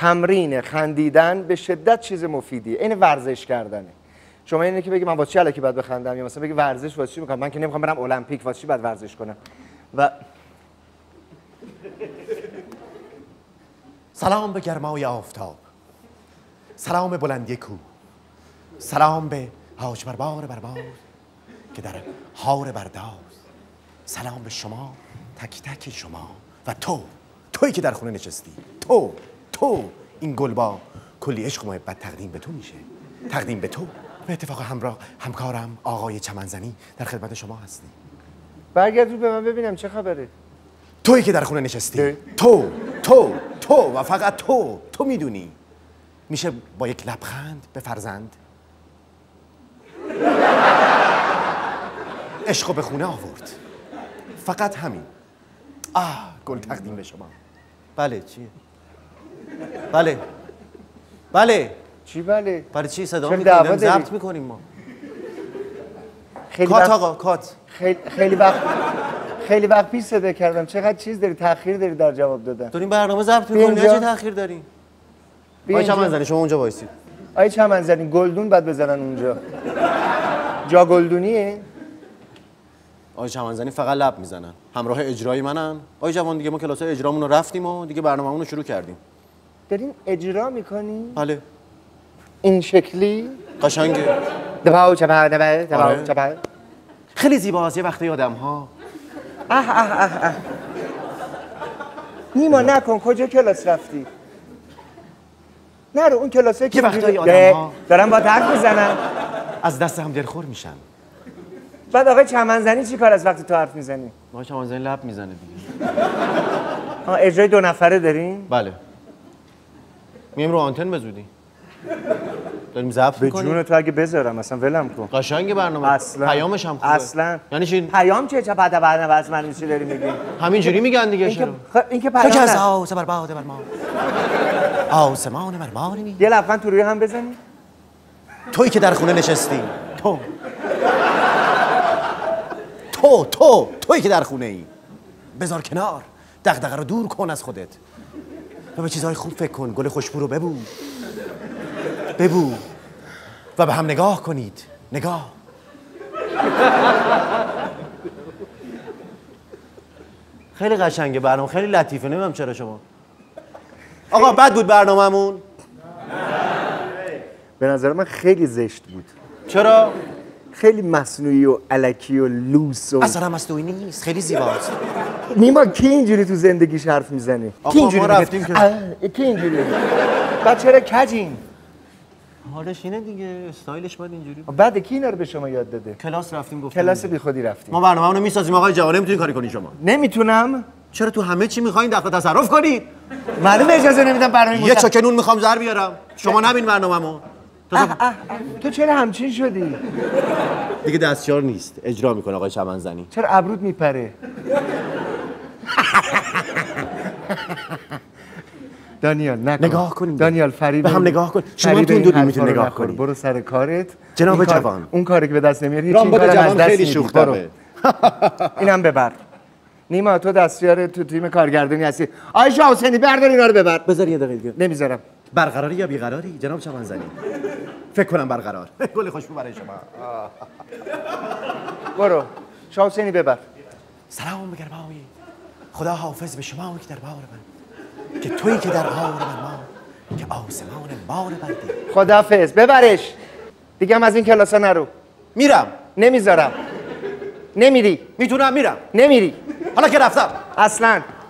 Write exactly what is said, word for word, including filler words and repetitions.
تمرین خندیدن به شدت چیز مفیدیه. این ورزش کردنه. شما اینه که بگی من واسه چی الکی باید بخندم، یا مثلا بگی ورزش واسه چی میکنم، من که نمیخوام برم المپیک، واسه چی باید ورزش کنم. و سلام به گرمای آفتاب، سلام به بلندی کوه، سلام به حاج بربار بربار که در حار برداز، سلام به شما تک تک شما و تو، تویی که در خونه نشستی، تو تو این گلبا کلی عشق و محبت تقدیم به تو میشه، تقدیم به تو. به اتفاق همراه همکارم آقای چمنزنی در خدمت شما هستی. برگرد رو به من ببینم چه خبره. تویی که در خونه نشستی، تو تو تو و فقط تو تو میدونی میشه با یک لبخند به فرزند عشقو به خونه آورد. فقط همین. آه گل تقدیم به شما. بله چیه؟ بله بله چی بله؟ برای چی صدا میکنیم؟ ضبط میکنیم ما. خیلی کات وقت... آقا کات. خیلی خیلی وقت خیلی وقت پیش صدا کردم. چقدر چیز داری، تأخیر داری در جواب دادن. داریم برنامه ضبط میکنیم، چه تأخیر داریم؟ آقای چمنزنی شما اونجا وایسید. آقای چمنزنی گلدون بعد بزنن اونجا. جا گلدونیه؟ آقای چمنزنی فقط لب میزنن. همراه اجرای منن. آقای جوان دیگه ما کلاسای اجرامون رو رفتیم و دیگه برنامه‌مون رو شروع کردیم. دارین اجرا میکنی؟ بله. این شکلی؟ قشنگه. دباو چپا دبا دباو چپا. خیلی زیباست یه وقتی آدم‌ها. اه اه اه اه. نیما نکن، کجا کلاس رفتی؟ نرو اون کلاسه که یه وقتایی آدم‌ها دارن با حرف میزنن از دست هم دلخور میشن. بعد آقای چمنزنی چی کار از وقتی تو حرف میزنی؟ آقای چمنزنی لب میزنه دیگه. آه اجرای دو نفره دارین؟ بله. میام رو آنتن به زودی. داریم ضبط می‌کنیم. به جون تو اگه بذارم مثلا ولم کن. قشنگ برنامه. اصلا پیامش هم خوبه. اصلا یعنی چی؟ پیام چیه؟ چه بعد برنامه از من چی داری میگی؟ همینجوری میگن دیگه. این که چرا؟ این که تو پیام که از نه. آسمان بر باد بر ما. آسمان بر ما نمی. یه لبخند تو روی هم بزنی؟ تویی که در خونه نشستی. تو. تو تو تویی که در خونه ای. بذار کنار. دغدغه رو دور کن از خودت. و به چیزهای خوب فکر کن. گل خوشبو رو ببو. ببو. و به هم نگاه کنید. نگاه. خیلی قشنگه برنامه، خیلی لطیفه. نمیدونم چرا شما. آقا بد بود برنامه‌مون؟ به نظر من خیلی زشت بود. چرا؟ خیلی مصنوعی و الکی و لوس و اصلا مصنوعی نیست، خیلی زیباست. نیما کی اینجوری تو زندگیش حرف میزنه؟ آقا ما رفتیم که کی اینجوری؟ بعد چرا کجین؟ حالش اینه دیگه، استایلش باید اینجوری. بعد کی اینا رو به شما یاد داده؟ کلاس رفتیم گفتم. کلاس بی خودی رفتیم. ما برنامه‌مون رو میسازیم آقای جوان، نمیتونین کاری کنین شما. نمیتونم؟ چرا تو همه چی میخواین دخل تصرف کنید؟ معلومه اجازه نمیدم برنامه. یه چاک نون میخوام زر بیارم. شما نبین برنامه‌مو. تو چرا همچین شدی؟ دیگه دستیار نیست. اجرا میکنه آقای چمنزنی. چرا ابرود میپره؟ دانیال نکن. نگاه کنیم. دانیال فریب به هم نگاه کن. شما هم تو این دو میتونی نگاه کنی. برو سر کارت. جناب جوان. اون کاری که به دست نمیاری هیچ این کارم از دست خیلی شوخ داره. اینم ببر. نیما تو دستیار تو تیم کارگردانی هستی. عایشه حسینی بردار اینا رو ببر. بذار یه دقیقه دیگه. نمیذارم. برقراری یا بیقراری جناب چمنزنی؟ فکر کنم برقرار. گل خوشبو برای شما. برو. شاه حسینی ببر. سلام به گرمای. خدا حافظ به شما که در بار من. که تویی که در بار من ما که آسمان بار بردی. خداحافظ. ببرش. دیگه هم از این کلاسا نرو. میرم. نمیذارم. نمیری. میتونم میرم. نمیری. حالا که رفتم. اصلاً